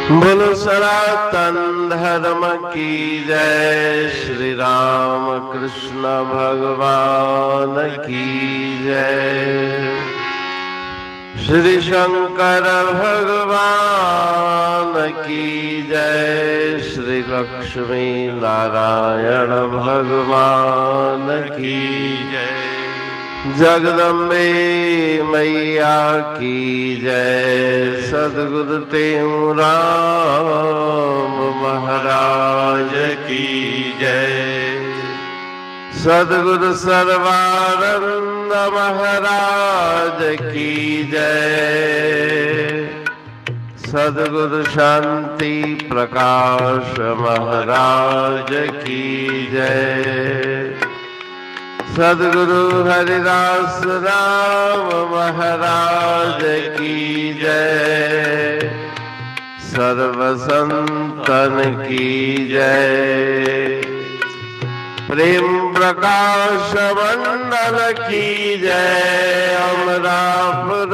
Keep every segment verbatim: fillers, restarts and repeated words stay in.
बोलो सनातन धर्म की जय। श्री राम कृष्ण भगवान की जय। श्री शंकर भगवान की जय। श्री लक्ष्मी नारायण भगवान की जय। जगदम्बे मैया की जय। सद्गुरु राम महाराज की जय। सद्गुरु सर्वानंद महाराज की जय। सद्गुरु शांति प्रकाश महाराज की जय। सद्गुरु हरिदास राम महाराज की जय। सर्व संतन की जय। प्रेम प्रकाश मंडल की जय। अमरापुर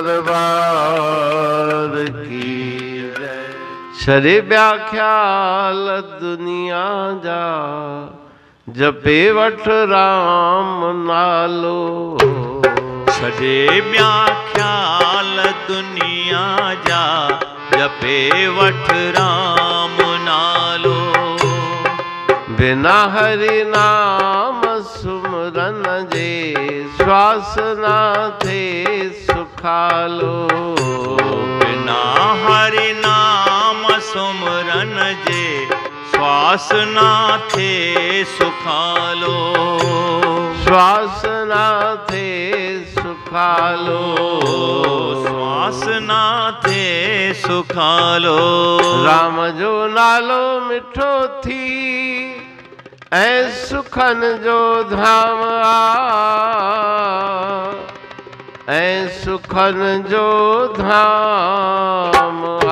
दरबार की जय। शरे व्याख्याल दुनिया जा जपे वठ राम नालो। सजे व्याख्याल दुनिया जा जपे वठ राम नालो। बिना हरि नाम सुमरन जे श्वास ना थे सुखालो। बिना हरि नाम सुमरन जे श्वास ना थे सुखालो। श्वास ना थे सुखालो। श्वास ना थे सुखालो। राम जो नालो मिठो थी ऐ सुखन जो धाम आ। ऐ सुखन जो धाम आ।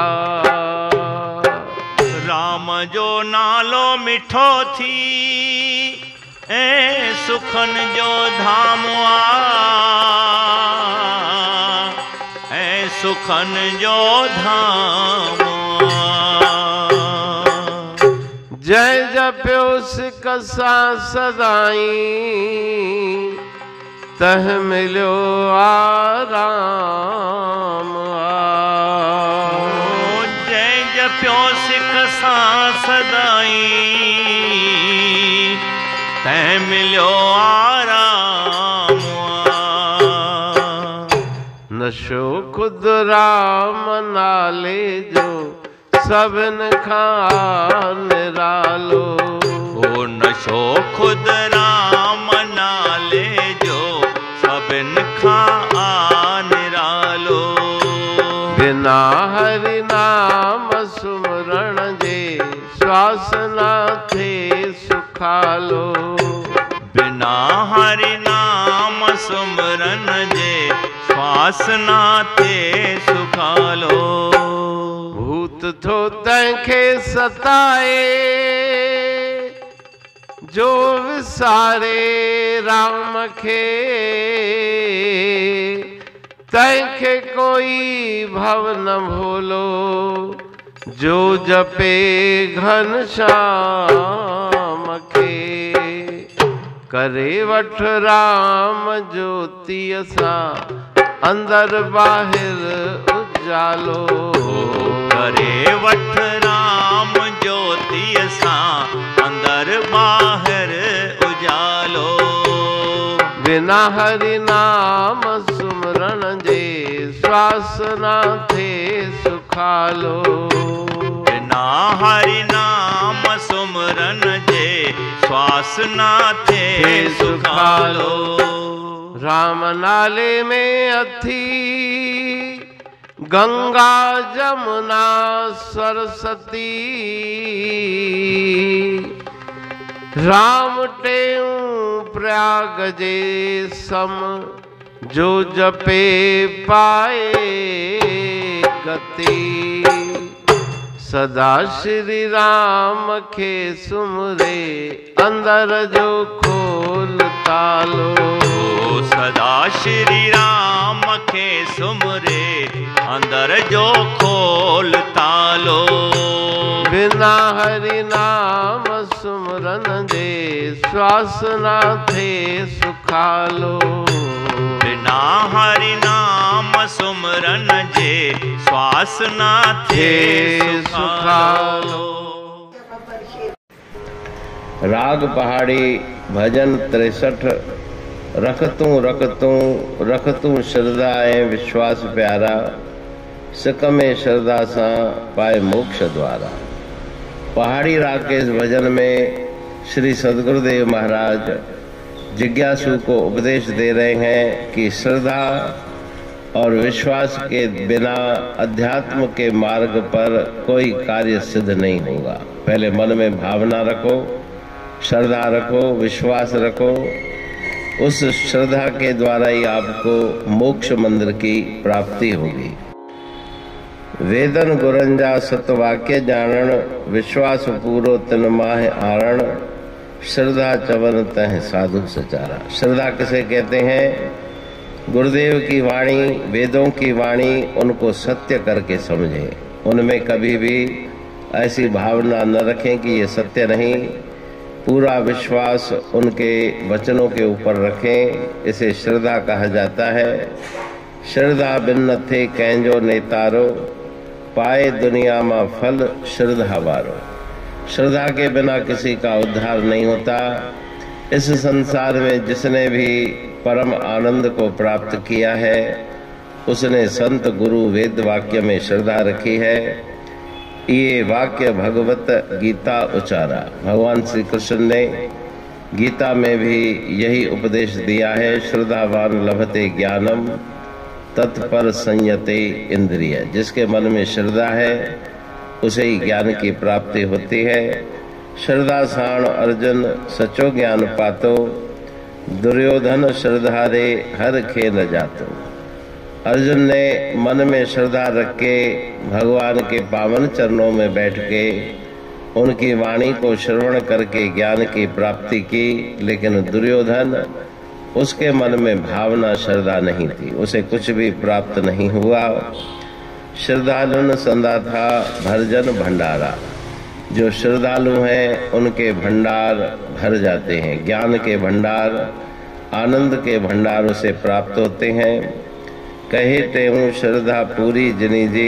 राम जो नालो मिठो थी ऐ सुखन जो धाम आ। ऐ सुखन जो धाम आ। जय जप्यो सिक सां सदाई तह मिलो आराम आ। जय जप्यो सिक सां सदाई तह मिलो आराम आ। नशो खुद राम नाले जो सबन खां निरालो। ओ नशो खुद राम नाले जो सबन खां निरालो। बिना हरि नाम सुमरण जे श्वास ना थे सुखालो। बिना हरि नाम सुमरन जे श्वास ना थे सुखालो। भूत थो तंखे सताए जो विसारे राम के। तंखे कोई भव न भोलो जो जपे घनश्याम के। करे वठ राम ज्योति सा अंदर बाहिर उजालो। करे वठ राम ज्योति सा अंदर बाहिर उजालो। बिना हरि नाम सुमरण जे श्वास ना थे सुखालो। बिना हरि नाम सुमरन जे श्वास ना थे सुखालो। राम नाले में अथी गंगा जमुना सरस्वती। राम टेऊ प्रयाग जे सम जो जपे पाए गति। सदा श्री राम के सुमरे अंदर जो खोल तालो। सदा श्री राम के सुमरे अंदर जो खोल तालो। बिना हरि नाम सुमरन जे श्वास ना थे सुखालो। बिना हरि नाम सुमरन जे श्वास ना थे सुखालो। राग पहाड़ी भजन तिरसठ। रखतूं रखतूं रखतूं श्रद्धा ऐं विश्वास प्यारा, सिक में श्रद्धा सां पाए मोक्ष द्वारा। पहाड़ी राग के इस भजन में श्री सद्गुरुदेव महाराज जिज्ञासु को उपदेश दे रहे हैं कि श्रद्धा और विश्वास के बिना अध्यात्म के मार्ग पर कोई कार्य सिद्ध नहीं होगा। पहले मन में भावना रखो, श्रद्धा रखो, विश्वास रखो। उस श्रद्धा के द्वारा ही आपको मोक्ष मंदिर की प्राप्ति होगी। वेदन गुरंजा सतवाक्य जानन, विश्वास पूरो तिन माह आरण, श्रद्धा चवन तह साधु सचारा। श्रद्धा किसे कहते हैं? गुरुदेव की वाणी, वेदों की वाणी, उनको सत्य करके समझें। उनमें कभी भी ऐसी भावना न रखें कि ये सत्य नहीं। पूरा विश्वास उनके वचनों के ऊपर रखें। इसे श्रद्धा कहा जाता है। श्रद्धा बिन न थे कैंजो नेतारो, पाए दुनिया में फल श्रद्धा वारो। श्रद्धा के बिना किसी का उद्धार नहीं होता। इस संसार में जिसने भी परम आनंद को प्राप्त किया है, उसने संत गुरु वेद वाक्य में श्रद्धा रखी है। ये वाक्य भगवत गीता उचारा। भगवान श्री कृष्ण ने गीता में भी यही उपदेश दिया है। श्रद्धावान लभते ज्ञानम, तत्पर संयते इंद्रिय। जिसके मन में श्रद्धा है उसे ही ज्ञान की प्राप्ति होती है। श्रद्धा साण अर्जुन सचो ज्ञान पातो, दुर्योधन श्रद्धारे हर खे न जातो। अर्जुन ने मन में श्रद्धा रख के भगवान के पावन चरणों में बैठ के उनकी वाणी को श्रवण करके ज्ञान की प्राप्ति की। लेकिन दुर्योधन, उसके मन में भावना श्रद्धा नहीं थी, उसे कुछ भी प्राप्त नहीं हुआ। श्रद्धालु संदा था भरजन भंडारा। जो श्रद्धालु हैं उनके भंडार भर जाते हैं। ज्ञान के भंडार, आनंद के भंडार उसे प्राप्त होते हैं। कहे तेहूँ श्रद्धा पूरी जिनी जी,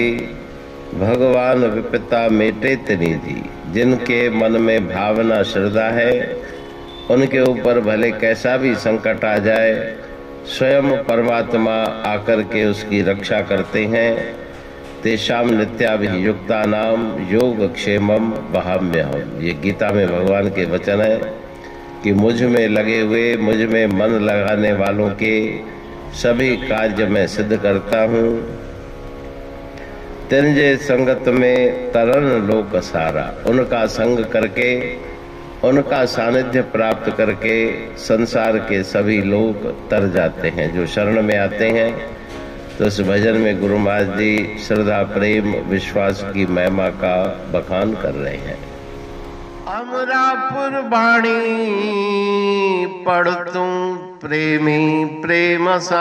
भगवान विपता मेटे तिनी जी। जिनके मन में भावना श्रद्धा है, उनके ऊपर भले कैसा भी संकट आ जाए, स्वयं परमात्मा आकर के उसकी रक्षा करते हैं। तेषाम नित्याभियुक्ता नाम योग क्षेमम वहाम्यहम। ये गीता में भगवान के वचन है कि मुझ में लगे हुए, मुझ में मन लगाने वालों के सभी कार्य मैं सिद्ध करता हूँ। तिनजे संगत में तरन लोक सारा। उनका संग करके, उनका सानिध्य प्राप्त करके संसार के सभी लोग तर जाते हैं। जो शरण में आते हैं तो इस भजन में गुरु महाराज जी श्रद्धा, प्रेम, विश्वास की महिमा का बखान कर रहे हैं। अमरापुर बाणी पढ़तूं प्रेमी प्रेम सा,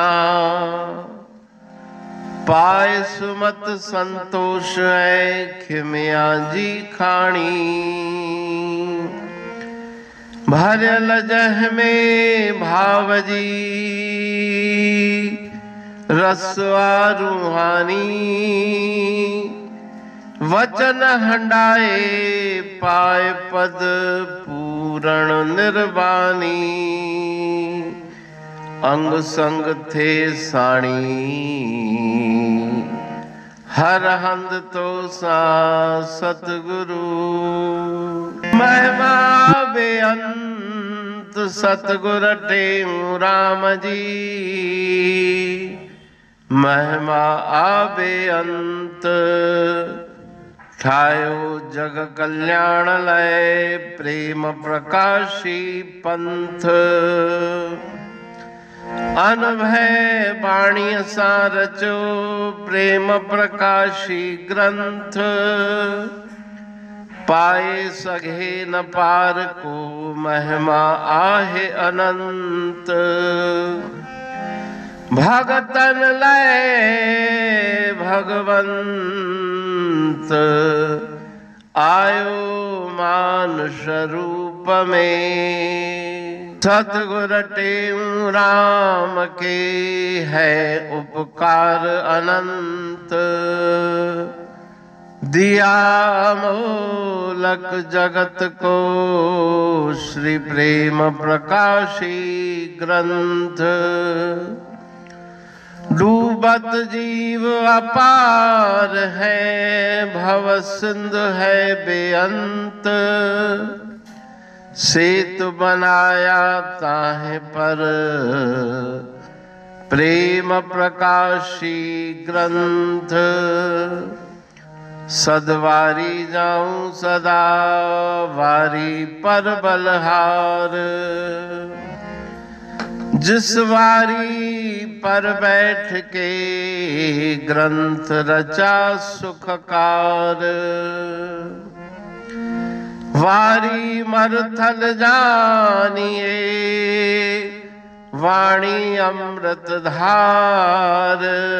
पाए सुमत संतोष है खिमिया जी खाणी। भरल जह में भाव जी रसवा रूहानी। वचन हंडाए पाए पद पूरण निर्वाणी। अंग संग थे साणी हर हंद तो सा सतगुरु। महिमा बेअंत सतगुर टेऊ राम जी। महिमा आबे अंत ठायो जग कल्याण लय। प्रेम प्रकाशी पंथ अनभय बाणी सा रचो। प्रेम प्रकाशी ग्रंथ पाए सघे न पार को। महिमा आहे अनंत भगतन लय भगवंत। आयो मानुष रूप में। सतगुर टेऊ राम के है उपकार अनंत, दिया मोलक जगत को श्री प्रेम प्रकाशी ग्रंथ। डूबत जीव अपार है, भव सिंधु है बेअंत। सेतु बनाया ताहे पर प्रेम प्रकाशी ग्रंथ। सदवारी जाऊं सदा वारी पर बलहार, जिस वारी पर बैठ के ग्रंथ रचा सुखकार। वारी मरथल जानिए वाणी अमृत धार।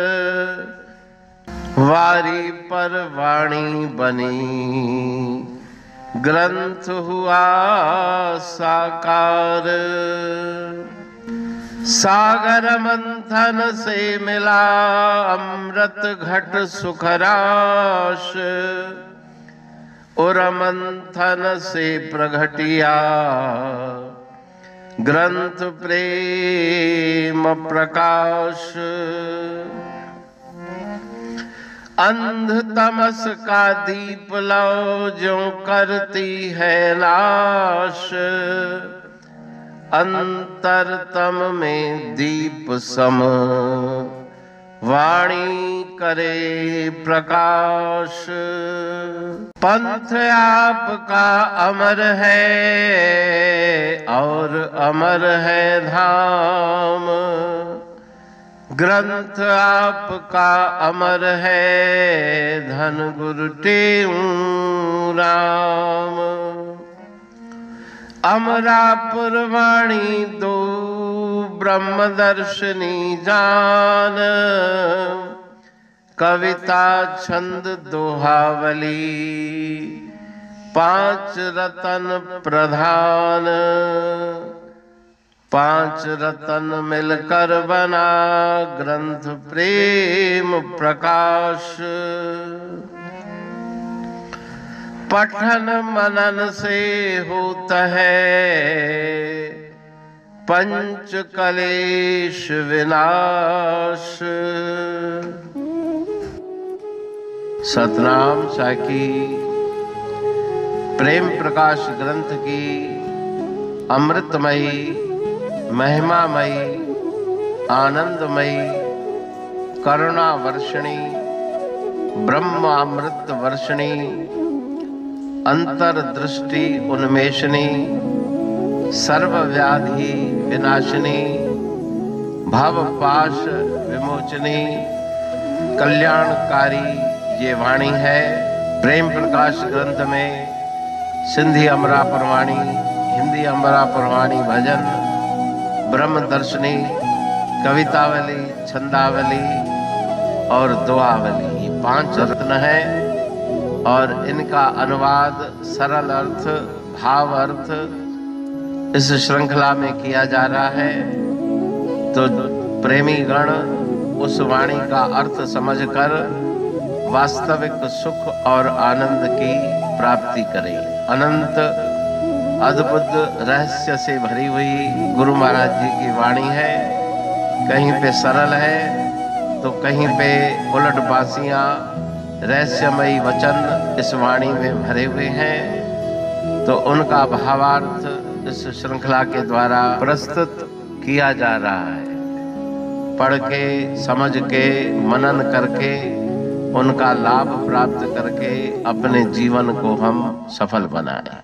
वारी पर वाणी बनी ग्रंथ हुआ साकार। सागर मंथन से मिला अमृत घट सुखराश। उर मंथन से प्रगटिया ग्रंथ प्रेम प्रकाश। अंध तमस का दीप लो जो करती है नाश। अंतरतम में दीप सम वाणी करे प्रकाश। पंथ आपका अमर है और अमर है धाम। ग्रंथ आपका अमर है धन गुरु टेऊ राम। अमरापुर वाणी दो ब्रह्मदर्शनी जान। कविता छंद दोहावली पांच रतन प्रधान। पांच रतन मिलकर बना ग्रंथ प्रेम प्रकाश। पठन मनन से होता है पंच कलेश विनाश। सतनाम साकी प्रेम प्रकाश ग्रंथ की अमृतमयी महिमामयी आनंदमयी करुणा वर्षिणी ब्रह्मामृत वर्षिणी अंतरदृष्टि उन्मेषणी सर्वव्याधि विनाशिनी भव पाश विमोचनी कल्याणकारी ये वाणी है। प्रेम प्रकाश ग्रंथ में सिंधी अमरापुर वाणी, हिंदी अमरापुर वाणी भजन, ब्रह्मदर्शनी, कवितावली, छंदावली और दुआवली ये पांच रत्न है और इनका अनुवाद सरल अर्थ भाव अर्थ इस श्रृंखला में किया जा रहा है। तो प्रेमी गण उस वाणी का अर्थ समझकर वास्तविक सुख और आनंद की प्राप्ति करें। अनंत अद्भुत रहस्य से भरी हुई गुरु महाराज जी की वाणी है। कहीं पे सरल है तो कहीं पे उलट बासियां रहस्यमयी वचन इस वाणी में भरे हुए हैं। तो उनका भावार्थ इस श्रृंखला के द्वारा प्रस्तुत किया जा रहा है। पढ़ के समझ के मनन करके उनका लाभ प्राप्त करके अपने जीवन को हम सफल बनाएं।